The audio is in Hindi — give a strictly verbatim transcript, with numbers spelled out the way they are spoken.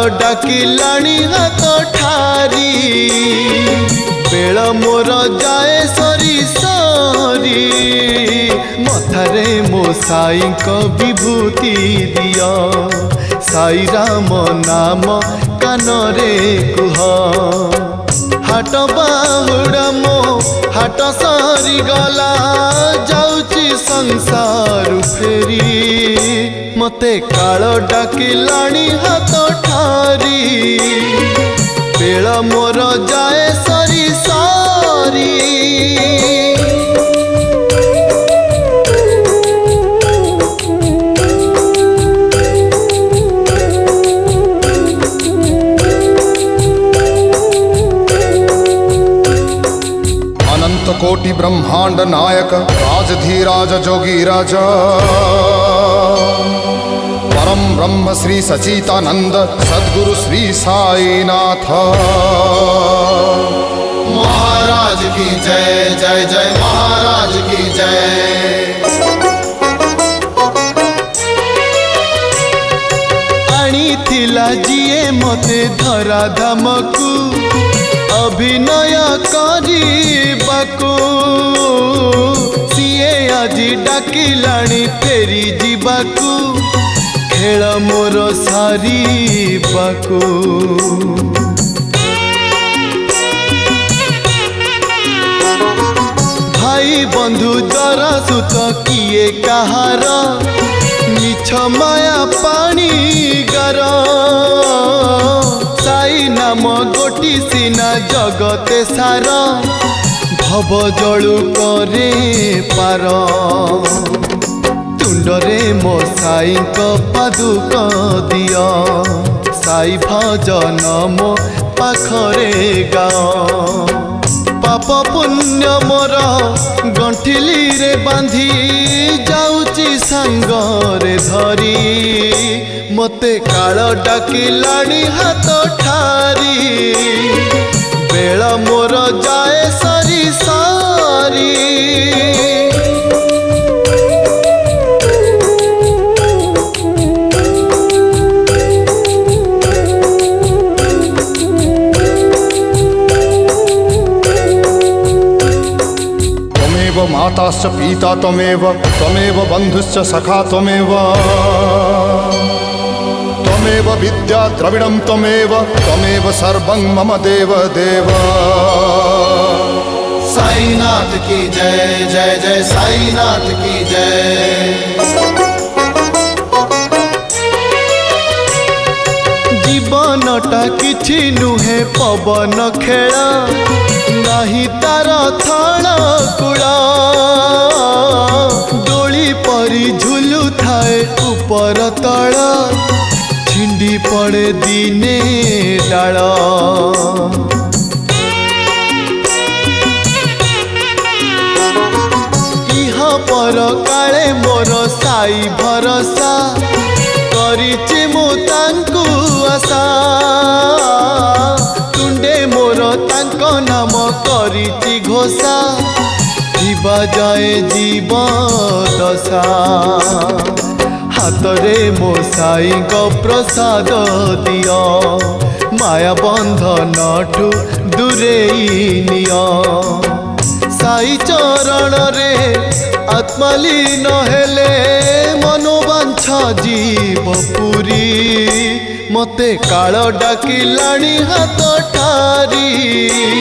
डाकिलाणी हाथ ठारी बेल मोर जाए सरी सरी मथारे मो साई को विभूति दिया साई राम नाम कानरे कुह हाट बाहुड़ा मो हाट सारी गला जाउची संसार फेरी मते काल डाकिलाणी हाथ ठारी बेल मोर जाए सरी सरी अनंत कोटि ब्रह्मांड नायक राजधीराज जोगी राजा परम ब्रह्म श्री सचितानंद सद्गुरु श्री साईनाथ महाराज की जय जय जय महाराज की जय। आनी थिला जिए मते धरा धामकू अभिनय करिबाकू सीए आजी डाकिलाणी फेरी जीवाकू खेल मोर सारी बाकू भाई बंधु जरा सुत किए कहार मिछ माया पानी गार साई नाम गोटी सीना जगते सार भव जलु करे पार तुंडरे मो साई को पादुक दिया साई भजन मो पाखरे गाओ पाप पुण्य मोर गंठिली रे बांधी जाउची सांगरे धरी मते काल डाकिलाणी हाथ ठारी बेल मोर जाए सरी सरी माताश्च पिता त्वमेव त्वमेव बंधुश्च सखा त्वमेव त्वमेव विद्या द्रविणं त्वमेव त्वमेव सर्वं मम देव देव। साईनाथ की जय जय जय साईनाथ की जय। जीवनटा किछि नुहे पवन खेला नहीं तार थण कूड़ा डोली परी झुलु थाए ऊपर तल छिंडी पड़े दिने डाल इह पर काले मोर साई भरसा करिछि मु तांकु आशा तुंडे मोर तांको नाम करिछि घोषा जीवा जाए जीव दशा हाथरे मो साई को प्रसाद दिया माया बंधन ठू दूरेई निया साई चरण रे आत्मालीन हेले मनोवांछा जीव पुरी मते काल डाकिलाणी हाथ ठारी।